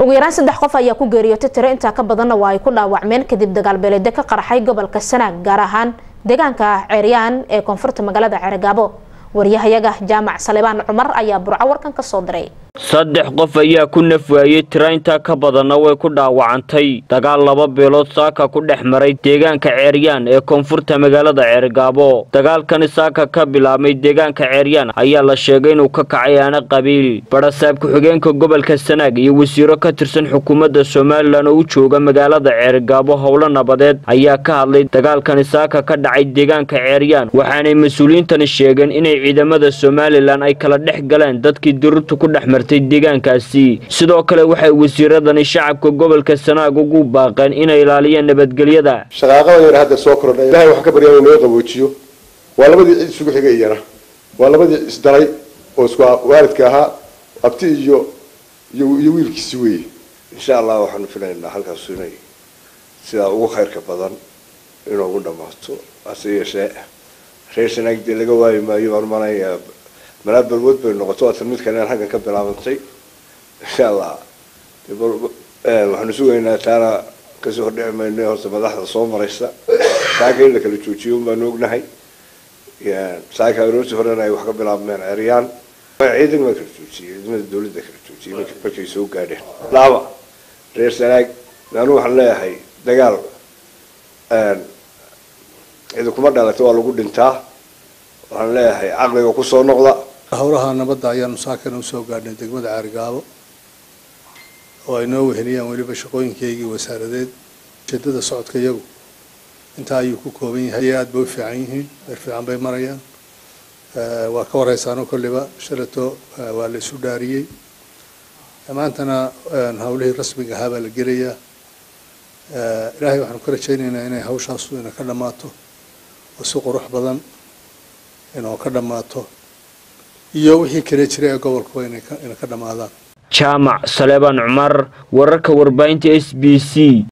ugu yaraan 3 qof ayaa ku geeriyootay tiro inta ka badanna waa ay ku dhaawacmeen kadib dagaal beeleed ka qarxay gobolka Sanaag gaar ahaan deegaanka Ceeriyaan ee koonfurta magaalada Cerigabo. Wariyahayaga Jaamac Salebaan Cumar ayaa burco warkan ka soo diray. 3 qof ayaa ku nafwaayay tiro inta ka badanna way ku dhaawacantay dagaal laba beelood saaka ku dhexmaray deegaanka Ceeriyaan ee koonfurta magaalada Cerigabo. Dagaalkan saaka ka bilaabmay deegaanka Ceeriyaan ayaa la sheegay inuu ka kacay ana qabiil barasaab ku xigeenka gobolka Sanaag iyo wasiiro ka tirsan xukuumadda Soomaaliland oo u jooga magaalada Cerigabo howlo nabadeed ayaa ka hadlay dagaalkan saaka ka dhacay deegaanka Ceeriyaan waxaana mas'uuliyiintan sheegeen inay ciidamada Soomaaliland ay kala dhex galeen dadkii dirtu ku dhexmartay deegaankaasi sidoo kale waxay wasiiradani shacabka gobolka Sanaag ugu baaqeen inay ilaaliyaan nabadgelyada shaqaaqada yar hadda soo kordhay ilaahay wax ka baryayo inuu qaboojiyo waa labadii cid isugu xigay iyana waa labadii isdalay oo isku waalidka ahaa abti iyo wiilkiisi weey insha Allah waxaan filaynaa halkaas inay sida ugu khayrka badan inuu ugu dhamaato asiyay reer Sanaag laga waayo maayo warmanaya malaad balwad bay noqoto mid kale halkan ka bilaabantay insha Allah waxaan sugaynaa taana ka soo dhacmaynay horta madaxda soo maraysa saaka la kala joojiyo ma noognahay saaka rooti horena ay wax ka bilaabmeen Ceeriyaan ciidan ma kala joojiyo ciidamada dawladda kala joojiyo markay soo gaadheen laba reer Sanaag laanu waxaan leeyahay dagaal إذا كنا دلتوا على جود انتهى وهلا هي عقلي وكسر نقطة هورها نبض عيان مساكن وسوق قاعدين تقبض عرقابه وينوه هنيا ولي بشقوين كيجي وساردين شدة الصعد كيجو انت أيوكو كوبين هيات بوفي عينه برفع عن بين مريان وكورة سانو كل بقى شرطه واللي سودارية أما أنتنا هؤلاء رسمي هذا الجرية إلهي وحنا كل شيء إنه هوش أصله إنه كلماته وسوق روح بدن إنه كلماته يوحي كريتشري قبل كوينه إنه كلماته جامع سليمان عمر ورك ورباينتي SBC